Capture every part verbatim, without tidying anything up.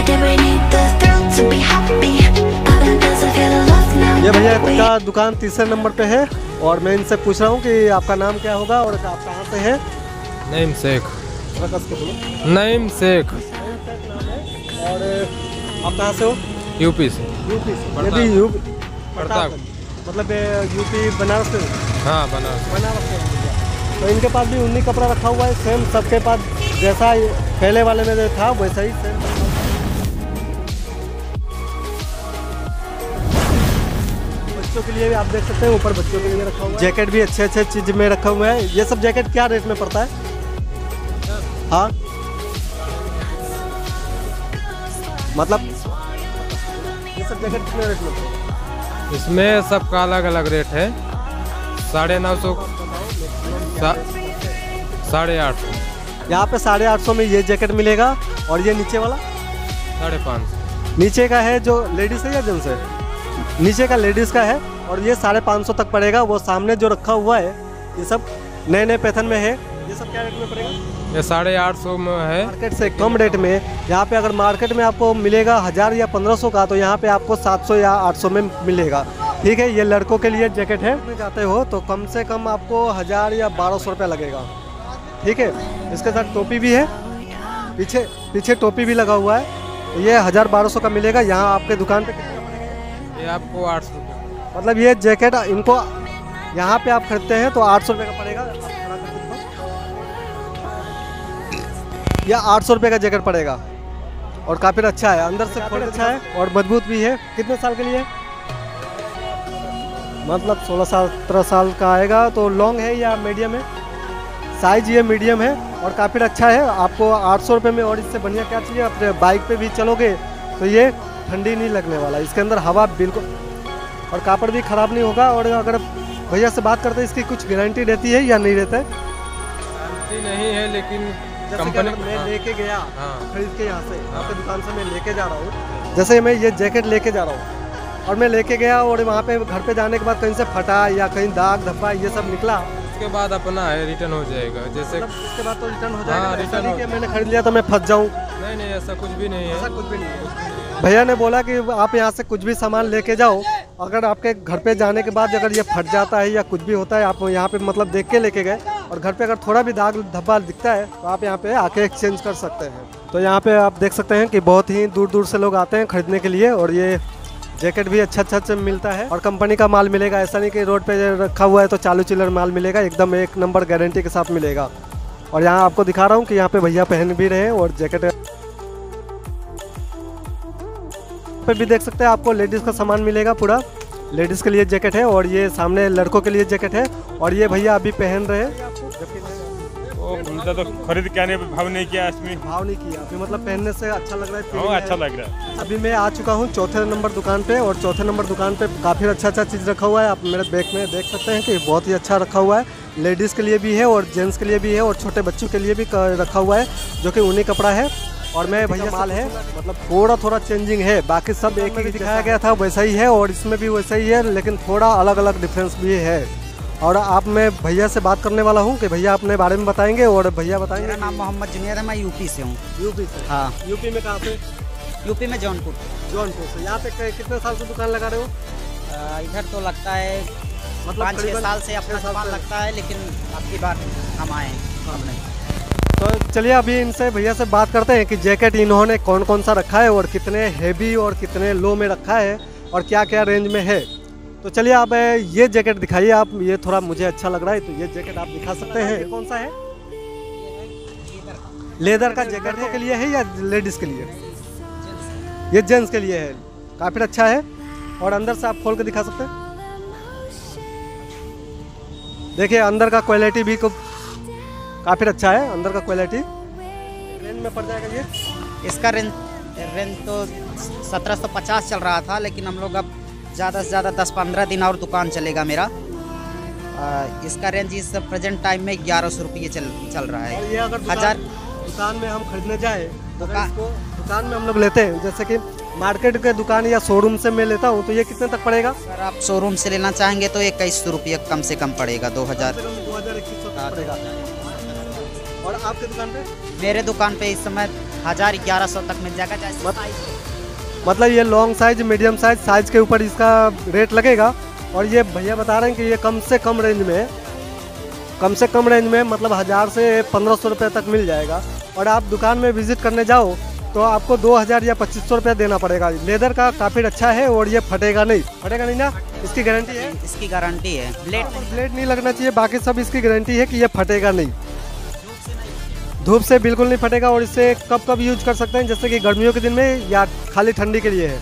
ये भैया का दुकान तीसरे नंबर पे है और मैं इनसे पूछ रहा हूँ कि आपका नाम क्या होगा और आप कहाँ से हैं? नईम शेख। नईम शेख। और आप कहाँ से हो? यूपी से। यूपी से? ये भी यूपी प्रताप, मतलब यूपी बनारस से? हाँ बनारस। बनारस से। तो इनके पास भी उन्नी कपड़ा रखा हुआ है सेम, सबके पास जैसा पहले वाले में था वैसा ही सेम। बच्चों के लिए भी आप देख सकते हैं, ऊपर बच्चों के लिए रखा हुआ है। जैकेट भी अच्छे अच्छे चीज में रखा हुआ है। ये सब जैकेट क्या रेट में पड़ता है? हाँ मतलब ये सब जैकेट कितने रेट में पड़ता है? इसमें सबका अलग अलग रेट है। साढ़े नौ सौ, साढ़े आठ सौ। यहाँ पे साढ़े आठ सौ में ये जैकेट मिलेगा। और ये नीचे वाला साढ़े पाँच सौ। नीचे का है जो लेडीज है या जेंट्स है? नीचे का लेडीज का है और ये साढ़े पाँच सौ तक पड़ेगा। वो सामने जो रखा हुआ है ये सब नए नए पैटर्न में है। ये सब क्या रेट में पड़ेगा? ये साढ़े आठ सौ में है। मार्केट से कम रेट में। यहाँ पे अगर मार्केट में आपको मिलेगा हज़ार या पंद्रह सौ का, तो यहाँ पे आपको सात सौ या आठ सौ में मिलेगा। ठीक है, ये लड़कों के लिए जैकेट है। में जाते हो तो कम से कम आपको हज़ार या बारह सौ रुपये लगेगा। ठीक है, इसके साथ टोपी भी है, पीछे पीछे टोपी भी लगा हुआ है। ये हज़ार बारह सौ का मिलेगा। यहाँ आपके दुकान पे कितना पड़ेगा? ये आपको आठ सौ रुपये। मतलब ये जैकेट इनको यहाँ पे आप खरीदते हैं तो आठ सौ रुपये का पड़ेगा। या आठ सौ रुपये का जैकेट पड़ेगा और काफ़ी अच्छा है, अंदर से काफ़ी अच्छा है और मजबूत भी है। कितने साल के लिए? मतलब सोलह सत्रह साल का आएगा। तो लॉन्ग है या मीडियम है? साइज ये मीडियम है और काफ़ी अच्छा है। आपको आठ सौ रुपये में और इससे बढ़िया क्या चाहिए? अपने बाइक पे भी चलोगे तो ये ठंडी नहीं लगने वाला। इसके अंदर हवा बिल्कुल, और कापड़ भी ख़राब नहीं होगा। और अगर भैया से बात करते हैं इसकी कुछ गारंटी रहती है या नहीं रहता है? गारंटी नहीं है, लेकिन कंपनी मैं लेके गया खरीद के यहाँ से, आपके दुकान से मैं लेके जा रहा हूँ। जैसे मैं ये जैकेट लेके जा रहा हूँ और मैं लेके गया और वहाँ पे घर पे जाने के बाद कहीं से फटा या कहीं दाग धब्बा ये सब निकला, उसके बाद अपना है रिटर्न हो जाएगा। जैसे मतलब उसके बाद तो रिटर्न हो जाएगा। हाँ, रिटर्न हो... मैंने खरीद लिया तो मैं फंस जाऊँ? नहीं नहीं, ऐसा कुछ भी नहीं है। ऐसा कुछ भी नहीं है। भैया ने बोला कि आप यहाँ से कुछ भी सामान लेके जाओ, अगर आपके घर पे जाने के बाद अगर ये फट जाता है या कुछ भी होता है, आप यहाँ पे मतलब देख के लेके गए और घर पे अगर थोड़ा भी दाग धब्बा दिखता है तो आप यहाँ पे आके एक्सचेंज कर सकते हैं। तो यहाँ पे आप देख सकते हैं कि बहुत ही दूर दूर से लोग आते हैं खरीदने के लिए। और ये जैकेट भी अच्छा अच्छा अच्छा मिलता है और कंपनी का माल मिलेगा। ऐसा नहीं कि रोड पे रखा हुआ है तो चालू चिल्लर माल मिलेगा, एकदम एक नंबर गारंटी के साथ मिलेगा। और यहाँ आपको दिखा रहा हूँ कि यहाँ पे भैया पहन भी रहे हैं और जैकेट पे भी देख सकते हैं। आपको लेडीज़ का सामान मिलेगा, पूरा लेडीज़ के लिए जैकेट है। और ये सामने लड़कों के लिए जैकेट है और ये भैया अभी पहन रहे हैं। तो खरीद के आने भाव नहीं किया, इसमें भाव नहीं किया अभी, मतलब पहनने से अच्छा लग रहा है। हाँ, अच्छा लग रहा है। अभी मैं आ चुका हूँ चौथे नंबर दुकान पे और चौथे नंबर दुकान पे काफ़ी अच्छा अच्छा चीज़ रखा हुआ है। आप मेरे बैग में देख सकते हैं कि बहुत ही अच्छा रखा हुआ है। लेडीज़ के लिए भी है और जेंट्स के लिए भी है और छोटे बच्चों के लिए भी रखा हुआ है, जो कि ऊनी कपड़ा है। और मैं भैया माल है, मतलब थोड़ा थोड़ा चेंजिंग है, बाकी सब एक ही दिखाया गया था वैसा ही है और इसमें भी वैसा ही है, लेकिन थोड़ा अलग अलग डिफरेंस भी है। और आप मैं भैया से बात करने वाला हूँ कि भैया अपने बारे में बताएंगे और भैया बताएंगे। मेरा नाम मोहम्मद जुनियर है, मैं यूपी से हूँ। यूपी से? हाँ। यूपी में कहाँ पे? यूपी में जौनपुर। जौनपुर से। यहाँ पे कितने साल से दुकान लगा रहे हो? आ, इधर तो लगता है मतलब पाँच छः साल से अपना दुकान लगता है, लेकिन आपकी बात हम आए हैं। तो चलिए अभी इनसे भैया से बात करते हैं कि जैकेट इन्होंने कौन कौन सा रखा है और कितने हैवी और कितने लो में रखा है और क्या क्या रेंज में है। तो चलिए आप ये जैकेट दिखाइए आप, ये थोड़ा मुझे अच्छा लग रहा है तो ये जैकेट आप दिखा सकते हैं। ये कौन सा है? लेदर का जैकेट के लिए है या लेडीज़ के लिए? ये जेंट्स के लिए है। काफ़ी अच्छा है और अंदर से आप खोल के दिखा सकते हैं। देखिए अंदर का क्वालिटी भी काफ़ी अच्छा है, अंदर का क्वालिटी। रेंज में पड़ जाएगा ये? इसका रेंज रेंज तो सत्रह सौ पचास चल रहा था, लेकिन हम लोग अब ज़्यादा से ज़्यादा दस पंद्रह दिन और दुकान चलेगा मेरा। आ, इसका रेंज इस प्रेजेंट टाइम में ग्यारह सौ रुपये चल चल रहा है। और ये अगर हज़ार दुकान में हम खरीदने जाए दुकान को दुकान में हम लोग लेते हैं, जैसे कि मार्केट के दुकान या शोरूम से मैं लेता हूँ, तो ये कितने तक पड़ेगा? अगर आप शोरूम से लेना चाहेंगे तो इक्कीस सौ रुपये कम से कम पड़ेगा, दो हज़ार दो हज़ार इक्कीस सौ पड़ेगा। और आपके दुकान पे? मेरे दुकान पे इस समय हज़ार ग्यारह सौ तक मिल जाएगा। जैसे मत- size है। मतलब ये long size, medium size, size के ऊपर इसका रेट लगेगा। और ये भैया बता रहे हैं कि ये कम से कम रेंज में है, कम से कम रेंज में मतलब हज़ार से पंद्रह सौ रुपये तक मिल जाएगा। और आप दुकान में विजिट करने जाओ तो आपको दो हज़ार या पच्चीस सौ रुपया देना पड़ेगा। लेदर का काफ़ी अच्छा है और ये फटेगा नहीं, फटेगा नहीं ना, इसकी गारंटी है। इसकी गारंटी है। ब्लेड ब्लेड नहीं लगना चाहिए, बाकी सब इसकी गारंटी है कि ये फटेगा नहीं, धूप से बिल्कुल नहीं फटेगा। और इसे कब कब यूज कर सकते हैं, जैसे कि गर्मियों के दिन में या खाली ठंडी के लिए है?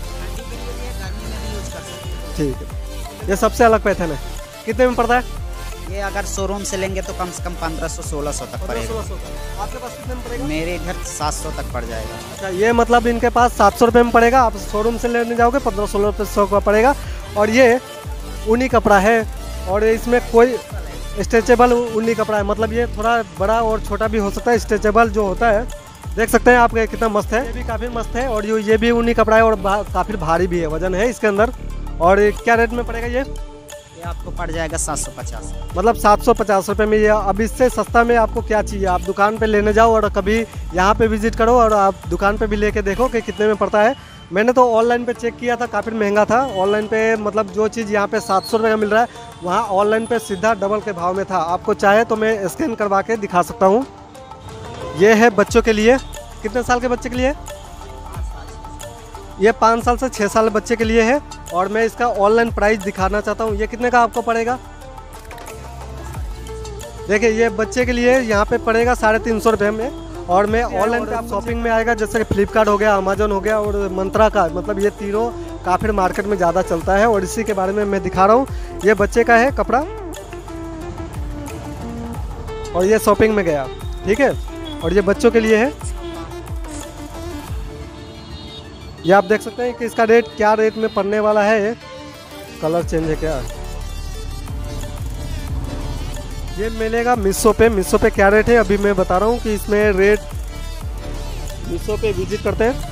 ठीक है, ये सबसे अलग पैटर्न है। कितने में पड़ता है ये? अगर शोरूम से लेंगे तो कम से कम पंद्रह सौ सोलह सौ तक पड़ेगा। आपके पास कितने में पड़ेगा? मेरे इधर सात सौ तक पड़ जाएगा। अच्छा, ये मतलब इनके पास सात सौ रुपये में पड़ेगा, आप शोरूम से लेने जाओगे पंद्रह सोलह रुपये सौ का पड़ेगा। और ये ऊनी कपड़ा है और इसमें कोई स्ट्रेचेबल ऊनी कपड़ा है, मतलब ये थोड़ा बड़ा और छोटा भी हो सकता है। स्ट्रेचेबल जो होता है, देख सकते हैं आप कितना मस्त है, ये भी काफ़ी मस्त है। और ये भी ऊनी कपड़ा है और काफ़ी भारी भी है, वजन है इसके अंदर। और क्या रेट में पड़ेगा ये? ये आपको पड़ जाएगा सात सौ पचास। मतलब सात सौ पचास रुपये में ये। अब इससे सस्ता में आपको क्या चाहिए? आप दुकान पे लेने जाओ और कभी यहाँ पे विजिट करो और आप दुकान पे भी लेके देखो कि कितने में पड़ता है। मैंने तो ऑनलाइन पे चेक किया था, काफ़ी महंगा था ऑनलाइन पे। मतलब जो चीज़ यहाँ पे सात सौ रुपये का मिल रहा है, वहाँ ऑनलाइन पे सीधा डबल के भाव में था। आपको चाहे तो मैं स्कैन करवा के दिखा सकता हूँ। ये है बच्चों के लिए। कितने साल के बच्चे के लिए? ये पाँच साल से छः साल बच्चे के लिए है। और मैं इसका ऑनलाइन प्राइस दिखाना चाहता हूँ। ये कितने का आपको पड़ेगा? देखिए, ये बच्चे के लिए यहाँ पे पड़ेगा साढ़े तीन सौ रुपये में। और मैं ऑनलाइन पे आप शॉपिंग में आएगा, जैसे कि फ्लिपकार्ट हो गया, अमेजोन हो गया और मंत्रा का, मतलब ये तीनों काफ़ी मार्केट में ज़्यादा चलता है। और इसी के बारे में मैं दिखा रहा हूँ। ये बच्चे का है कपड़ा और ये शॉपिंग में गया, ठीक है। और ये बच्चों के लिए है। ये आप देख सकते हैं कि इसका रेट क्या रेट में पड़ने वाला है। कलर चेंज है क्या? ये मिलेगा मीशो पे। मीशो पे क्या रेट है अभी मैं बता रहा हूँ कि इसमें रेट, मीशो पे विजिट करते हैं।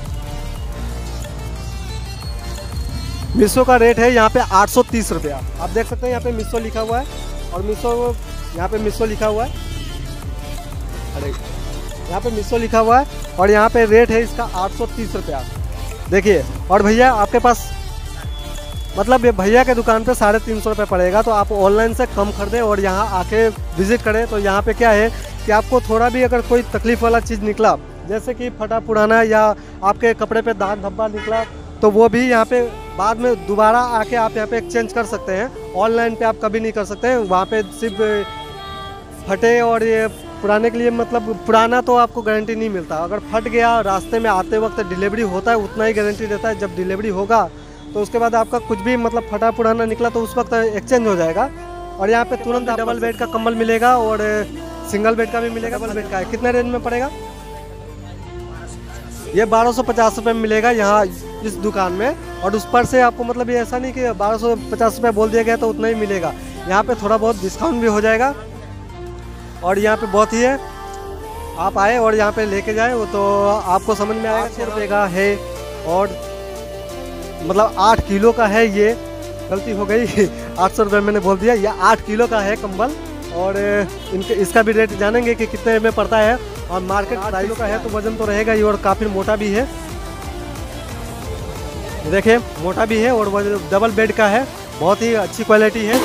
मीशो का रेट है यहाँ पे आठ सौ तीस रुपया। आप देख सकते हैं यहाँ पे मीशो लिखा हुआ है और मीशो यहाँ पे मीशो लिखा हुआ है। अरे यहाँ पे मीशो लिखा हुआ है और यहाँ पे रेट है इसका आठ सौ तीस रुपया। देखिए, और भैया आपके पास, मतलब ये भैया के दुकान पे साढ़े तीन सौ रुपये पड़ेगा। तो आप ऑनलाइन से कम खरीदें और यहाँ आके विजिट करें। तो यहाँ पे क्या है कि आपको थोड़ा भी अगर कोई तकलीफ़ वाला चीज़ निकला, जैसे कि फटा पुराना या आपके कपड़े पे दाग धब्बा निकला, तो वो भी यहाँ पे बाद में दोबारा आके आप यहाँ पे एक्सचेंज कर सकते हैं। ऑनलाइन पे आप कभी नहीं कर सकते हैं। वहाँ पे सिर्फ फटे और ये पुराने के लिए, मतलब पुराना तो आपको गारंटी नहीं मिलता। अगर फट गया रास्ते में आते वक्त डिलीवरी होता है, उतना ही गारंटी देता है। जब डिलीवरी होगा तो उसके बाद आपका कुछ भी मतलब फटा पुराना निकला तो उस वक्त एक्सचेंज हो जाएगा। और यहाँ पे तुरंत डबल बेड का कंबल मिलेगा और सिंगल बेड का भी मिलेगा। डबल बेड का है, कितने रेंज में पड़ेगा? ये बारह सौ पचास रुपये में मिलेगा यहाँ इस दुकान में। और उस पर से आपको, मतलब ये ऐसा नहीं कि बारह सौ पचास रुपये बोल दिया गया तो उतना ही मिलेगा। यहाँ पे थोड़ा बहुत डिस्काउंट भी हो जाएगा। और यहाँ पे बहुत ही है, आप आए और यहाँ पे लेके जाए वो तो आपको समझ में आएगा। छः रुपये का है और मतलब आठ किलो का है। ये गलती हो गई, आठ सौ रुपये मैंने बोल दिया। ये आठ किलो का है कंबल। और इनके इसका भी रेट जानेंगे कि कितने में पड़ता है। और मार्केट आठ किलो का है तो वजन तो रहेगा ही और काफ़ी मोटा भी है। देखिए, मोटा भी है और डबल बेड का है, बहुत ही अच्छी क्वालिटी है।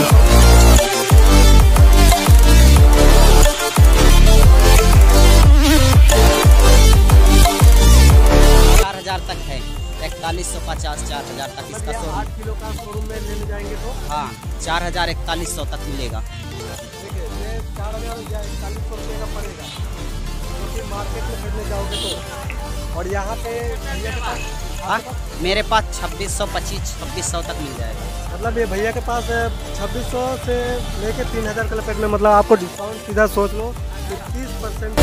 चार हजार तक है, इकतालीस सौ पचास, चार हजार तक इसका शोरूम। आठ किलो का शोरूम में लेने जाएंगे तो हाँ, चार हजार इकतालीस सौ तक मिलेगा। देखिए, ये चार हजार या इकतालीस सौ रुपये का पड़ेगा क्योंकि मार्केट में खरीदने जाओगे तो। और यहाँ पे भैया के पास, हाँ, मेरे पास छब्बीस सौ पच्चीस छब्बीस सौ तक मिल जाएगा। मतलब ये भैया के पास छब्बीस सौ से लेके तीन हज़ार के लपेट में, मतलब आपको डिस्काउंट सीधा सोच लो कि तीस परसेंट।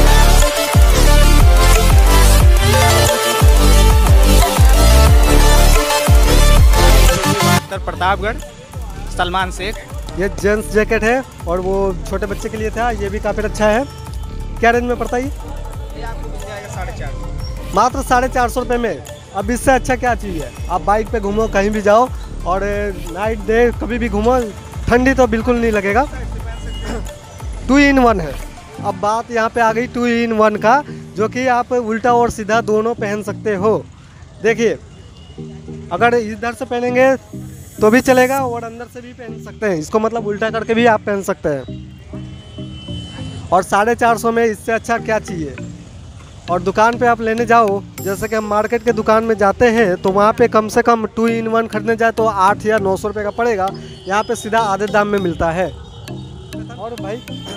उत्तर प्रतापगढ़, सलमान शेख। ये जेंट्स जैकेट है और वो छोटे बच्चे के लिए था। ये भी काफ़ी अच्छा है। क्या रेंज में पड़ता है ये आपको मिल जाएगा साढ़े चार सौ। मात्र साढ़े चार सौ रुपये में। अब इससे अच्छा क्या चाहिए? आप बाइक पे घूमो, कहीं भी जाओ और नाइट डे कभी भी घूमो, ठंडी तो बिल्कुल नहीं लगेगा। टू इन वन है। अब बात यहाँ पे आ गई टू इन वन का, जो कि आप उल्टा और सीधा दोनों पहन सकते हो। देखिए, अगर इधर से पहनेंगे तो भी चलेगा और अंदर से भी पहन सकते हैं इसको, मतलब उल्टा करके भी आप पहन सकते हैं। और साढ़े चार सौ में इससे अच्छा क्या चाहिए। और दुकान पे आप लेने जाओ, जैसे कि हम मार्केट के दुकान में जाते हैं तो वहाँ पे कम से कम टू इन वन खरीदने जाए तो आठ या नौ सौ रुपये का पड़ेगा, यहाँ पे सीधा आधे दाम में मिलता है। और भाई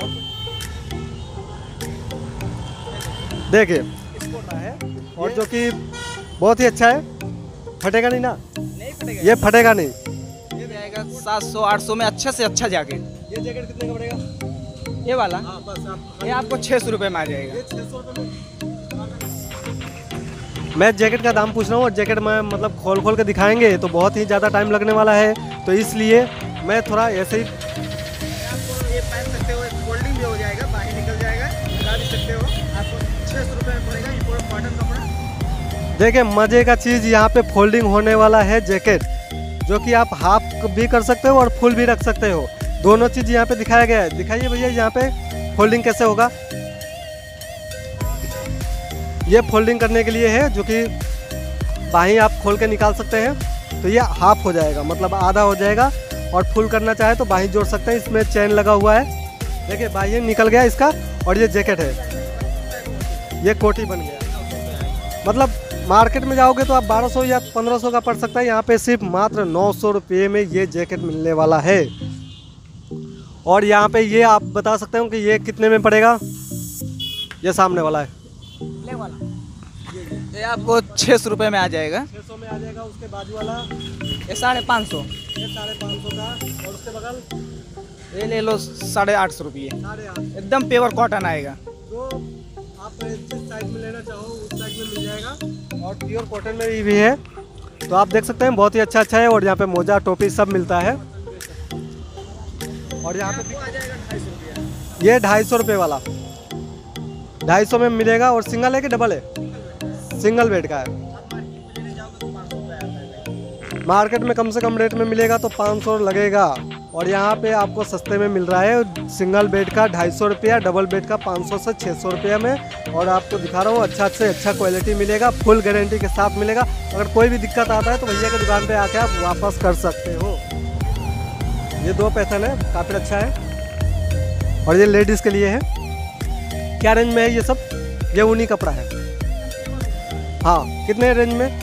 देखिए है, और जो कि बहुत ही अच्छा है, फटेगा नहीं ना, नहीं फटेगा, ये फटेगा नहीं। ये जाएगा सात सौ आठ सौ में अच्छे से अच्छा जैकेट। ये जैकेट कितने का पड़ेगा? ये वाला हाँ बस आप ये आपको छः सौ रुपये में आ जाएगा। छः सौ रुपये में। मैं जैकेट का दाम पूछ रहा हूँ और जैकेट में मतलब खोल खोल के दिखाएंगे तो बहुत ही ज़्यादा टाइम लगने वाला है, तो इसलिए मैं थोड़ा ऐसे ही आपको ये पहन सकते हो, फोल्डिंग भी हो जाएगा, बाहर निकल जाएगा, लगा भी सकते हो। आपको छः सौ रुपये में पड़ेगा, ये पूरा कॉटन कपड़ा। देखिए मज़े का चीज़ यहाँ पे फोल्डिंग होने वाला है जैकेट, जो कि आप हाफ भी कर सकते हो और फुल भी रख सकते हो, दोनों चीज़ यहाँ पे दिखाया गया है। दिखाइए भैया यहाँ पे फोल्डिंग कैसे होगा। ये फोल्डिंग करने के लिए है, जो कि बाहीं आप खोल के निकाल सकते हैं, तो ये हाफ हो जाएगा, मतलब आधा हो जाएगा। और फुल करना चाहे तो बाहीं जोड़ सकते हैं, इसमें चेन लगा हुआ है। देखिए बाहीं निकल गया इसका, और ये जैकेट है, ये कोटी बन गया। मतलब मार्केट में जाओगे तो आप बारह सौ या पंद्रह सौ का पड़ सकता है, यहाँ पे सिर्फ मात्र नौ सौ रुपये में ये जैकेट मिलने वाला है। और यहाँ पे ये आप बता सकते हो कि ये कितने में पड़ेगा। ये सामने वाला है, ले वाला ये आपको छः सौ रुपये में आ जाएगा। छः सौ में आ जाएगा। उसके बाजू वाला ये साढ़े पाँच सौ, ये साढ़े पाँच सौ का, और उसके बगल ये ले लो साढ़े आठ सौ रुपये, साढ़े आठ। एकदम प्योर कॉटन आएगा। जो आप जिस साइज में लेना चाहो उस साइज में मिल जाएगा, और प्योर कॉटन में भी है। तो आप देख सकते हैं बहुत ही अच्छा अच्छा है, और यहाँ पे मोजा टोपी सब मिलता है। और यहाँ पे आ जाएगा ढाई सौ रुपया। ये ढाई सौ रुपये वाला ढाई सौ में मिलेगा। और सिंगल है कि डबल है? सिंगल बेड का है। मार्केट में कम से कम रेट में मिलेगा तो पाँच सौ लगेगा, और यहाँ पे आपको सस्ते में मिल रहा है। सिंगल बेड का ढाई सौ रुपया, डबल बेड का पाँच सौ से छः सौ रुपये में। और आपको दिखा रहा हूँ अच्छा से अच्छा क्वालिटी मिलेगा, फुल गारंटी के साथ मिलेगा। अगर कोई भी दिक्कत आता है तो भैया की दुकान पे आके आप वापस कर सकते हो। ये दो पैटर्न है, काफ़ी अच्छा है, और ये लेडीज़ के लिए है। क्या रेंज में है ये सब? ये ऊनी कपड़ा है। हाँ, कितने रेंज में?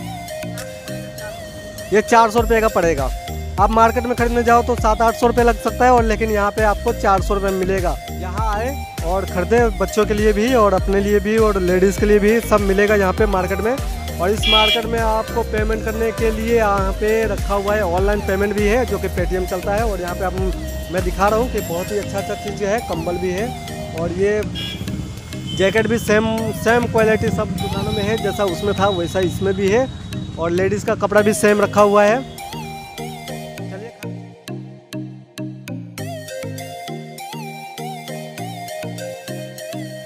ये चार सौ रुपये का पड़ेगा। आप मार्केट में खरीदने जाओ तो सात आठ सौ रुपये लग सकता है, और लेकिन यहाँ पे आपको चार सौ रुपये में मिलेगा। यहाँ आए और खरीदे, बच्चों के लिए भी और अपने लिए भी और लेडीज़ के लिए भी सब मिलेगा यहाँ पे मार्केट में। और इस मार्केट में आपको पेमेंट करने के लिए यहाँ पे रखा हुआ है ऑनलाइन पेमेंट भी है, जो कि पेटीएम चलता है। और यहाँ पे आप मैं दिखा रहा हूँ कि बहुत ही अच्छा अच्छा चीज़ है, कंबल भी है, और ये जैकेट भी सेम सेम क्वालिटी सब दुकानों में है, जैसा उसमें था वैसा इसमें भी है। और लेडीज़ का कपड़ा भी सेम रखा हुआ है।